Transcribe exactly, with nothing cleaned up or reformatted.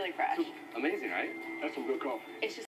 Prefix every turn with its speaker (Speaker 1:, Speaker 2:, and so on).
Speaker 1: really fresh.
Speaker 2: Amazing, right?
Speaker 3: That's some good coffee.
Speaker 1: It's just